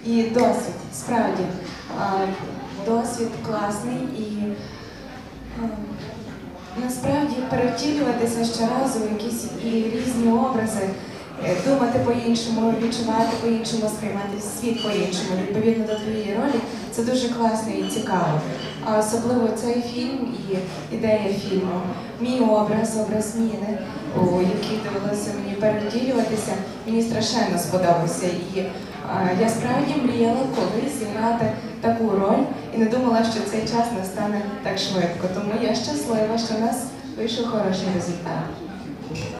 І досвід, справді, досвід класний і насправді перевтілюватися щоразу в якісь і різні образи, думати по-іншому, відчувати по-іншому, сприймати світ по-іншому, відповідно до твоєї ролі, це дуже класно і цікаво. А особливо цей фільм і ідея фільму, мій образ Міни, у який довелося мені перевтілюватися, мені страшенно сподобався. І я справді мріяла колись зіграти таку роль і не думала, що цей час настане так швидко. Тому я щаслива, що в нас вийшов хороший результат.